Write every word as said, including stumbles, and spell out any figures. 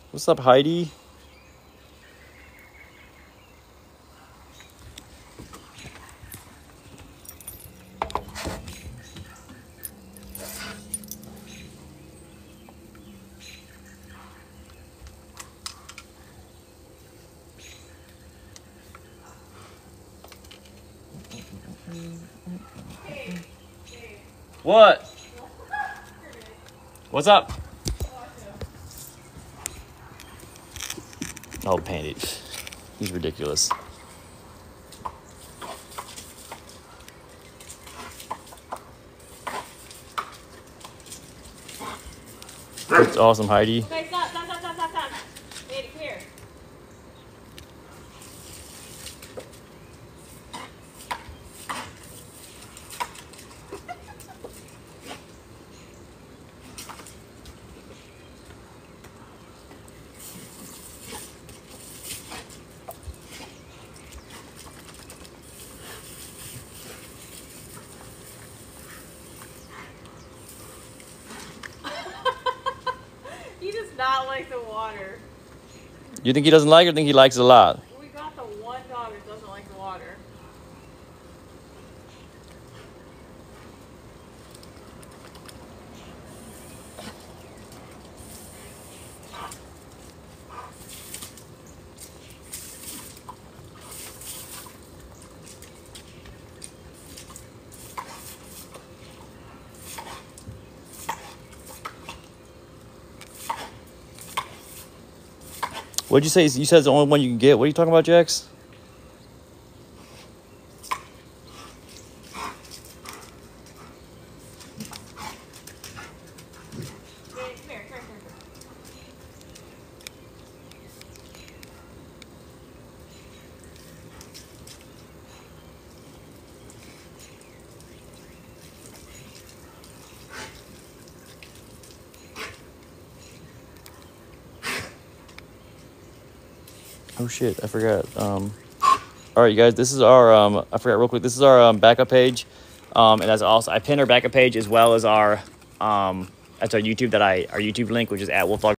What's up, Heidi? What? What's up? Oh, Pandy. He's ridiculous. It's awesome, Heidi. Okay, stop, stop, stop, stop, stop, stop. Mandy, come here. He does not like the water. You think he doesn't like it or think he likes it a lot? We got the one dog that doesn't like the water. What'd you say? You said it's the only one you can get. What are you talking about, Jax? Mandy, come here, come here, come here. Oh shit, I forgot. Um, all right, you guys, this is our. Um, I forgot real quick. This is our um, backup page, um, and that's also I pinned our backup page as well as our. Um, that's our YouTube that I our YouTube link, which is at Wolf Dog.